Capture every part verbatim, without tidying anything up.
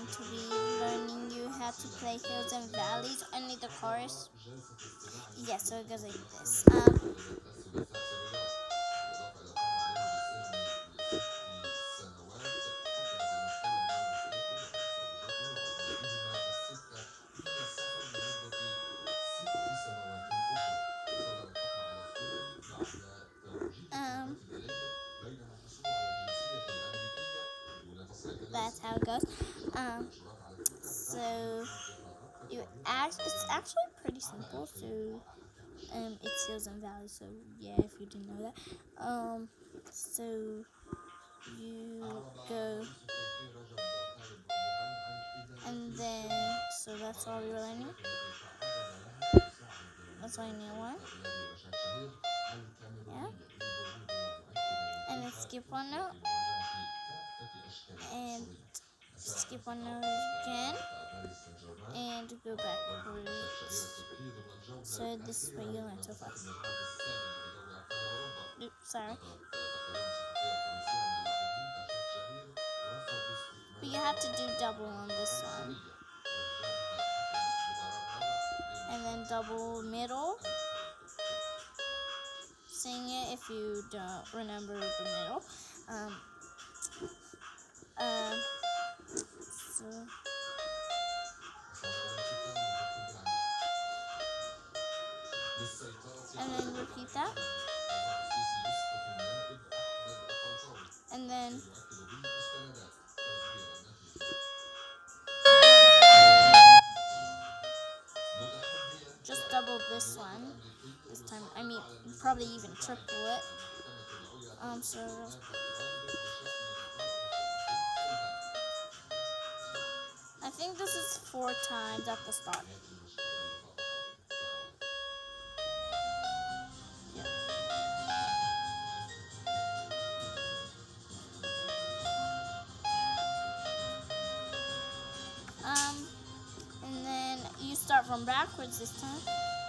to be learning you how to play Hills and Valleys. Only the chorus. Yeah, so it goes like this. Um, um, that's how it goes. Um, so you act. It's actually pretty simple. So um, it's Hills and Valleys. So yeah, if you didn't know that. Um, so you go, and then so that's all you're learning. That's all you need one. Yeah. And then skip one note. And skip one note again. And go backwards. So this is what you learned so far. Oops, sorry. But you have to do double on this one. And then double middle. Sing it if you don't remember the middle. Um, uh, so and then repeat that. And then just double this one. This time, I mean, probably even triple it. Um, so I think this is four times at the start. Yeah. Um, and then you start from backwards this time.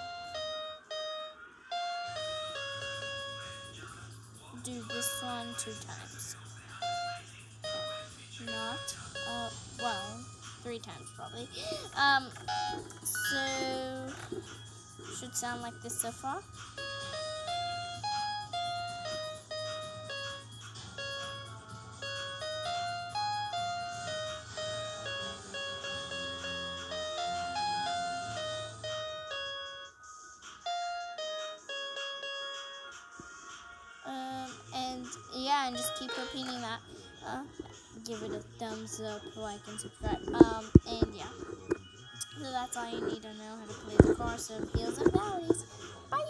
Do this one two times. Not, uh, well, three times probably. Um, so, should sound like this so far. Um, and yeah, and just keep repeating that. Uh, give it a thumbs up, like, and subscribe. Um, and yeah. So that's all you need to know how to play the chorus of Hills and Valleys. Bye!